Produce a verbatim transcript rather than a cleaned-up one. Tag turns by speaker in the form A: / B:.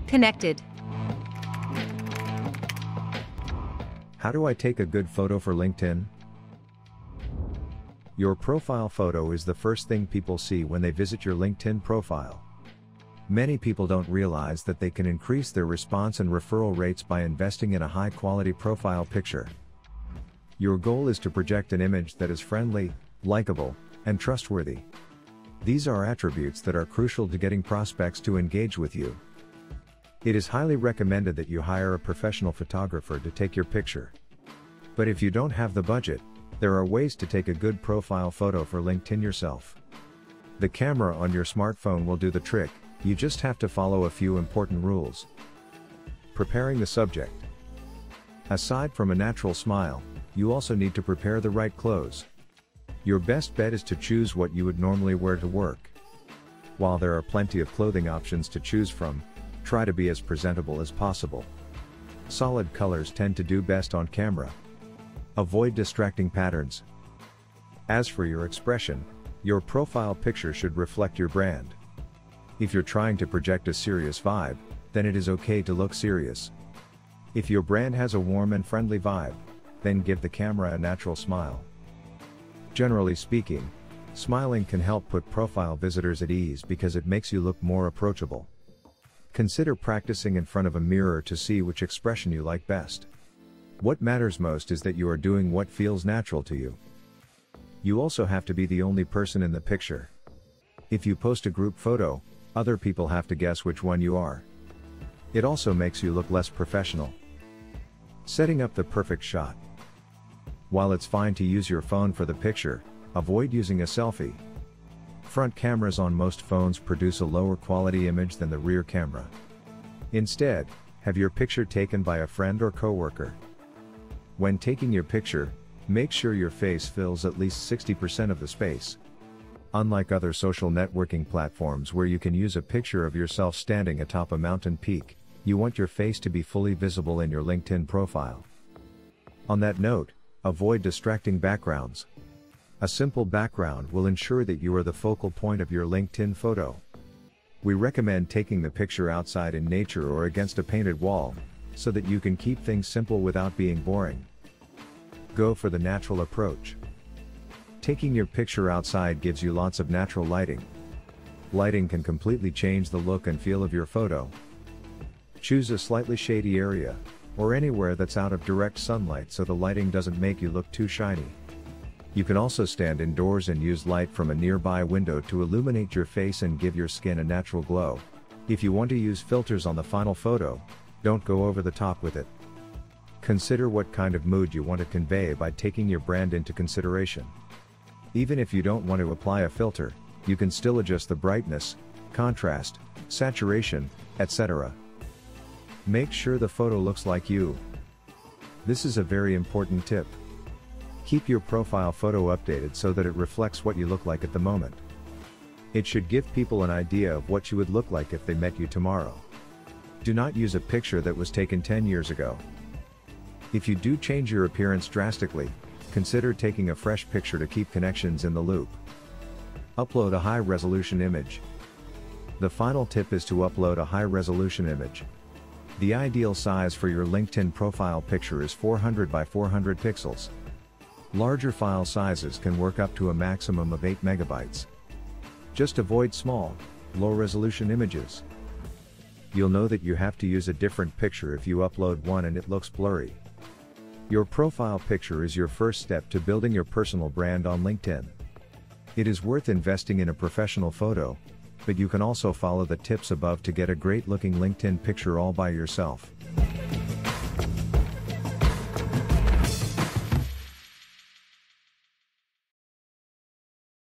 A: Connected.
B: How do I take a good photo for LinkedIn? Your profile photo is the first thing people see when they visit your LinkedIn profile. Many people don't realize that they can increase their response and referral rates by investing in a high-quality profile picture. Your goal is to project an image that is friendly, likable, and trustworthy. These are attributes that are crucial to getting prospects to engage with you. It is highly recommended that you hire a professional photographer to take your picture. But if you don't have the budget, there are ways to take a good profile photo for LinkedIn yourself. The camera on your smartphone will do the trick, you just have to follow a few important rules. Preparing the subject. Aside from a natural smile, you also need to prepare the right clothes. Your best bet is to choose what you would normally wear to work. While there are plenty of clothing options to choose from, try to be as presentable as possible. Solid colors tend to do best on camera. Avoid distracting patterns. As for your expression, your profile picture should reflect your brand. If you're trying to project a serious vibe, then it is okay to look serious. If your brand has a warm and friendly vibe, then give the camera a natural smile. Generally speaking, smiling can help put profile visitors at ease because it makes you look more approachable. Consider practicing in front of a mirror to see which expression you like best. What matters most is that you are doing what feels natural to you. You also have to be the only person in the picture. If you post a group photo, other people have to guess which one you are. It also makes you look less professional. Setting up the perfect shot. While it's fine to use your phone for the picture, avoid using a selfie. Front cameras on most phones produce a lower quality image than the rear camera. Instead, have your picture taken by a friend or coworker. When taking your picture, make sure your face fills at least sixty percent of the space. Unlike other social networking platforms where you can use a picture of yourself standing atop a mountain peak, you want your face to be fully visible in your LinkedIn profile. On that note, avoid distracting backgrounds. A simple background will ensure that you are the focal point of your LinkedIn photo. We recommend taking the picture outside in nature or against a painted wall, so that you can keep things simple without being boring. Go for the natural approach. Taking your picture outside gives you lots of natural lighting. Lighting can completely change the look and feel of your photo. Choose a slightly shady area, or anywhere that's out of direct sunlight so the lighting doesn't make you look too shiny. You can also stand indoors and use light from a nearby window to illuminate your face and give your skin a natural glow. If you want to use filters on the final photo, don't go over the top with it. Consider what kind of mood you want to convey by taking your brand into consideration. Even if you don't want to apply a filter, you can still adjust the brightness, contrast, saturation, et cetera. Make sure the photo looks like you. This is a very important tip. Keep your profile photo updated so that it reflects what you look like at the moment. It should give people an idea of what you would look like if they met you tomorrow. Do not use a picture that was taken ten years ago. If you do change your appearance drastically, consider taking a fresh picture to keep connections in the loop. Upload a high-resolution image. The final tip is to upload a high-resolution image. The ideal size for your LinkedIn profile picture is four hundred by four hundred pixels. Larger file sizes can work up to a maximum of eight megabytes. Just avoid small, low-resolution images. You'll know that you have to use a different picture if you upload one and it looks blurry. Your profile picture is your first step to building your personal brand on LinkedIn. It is worth investing in a professional photo, but you can also follow the tips above to get a great-looking LinkedIn picture all by yourself.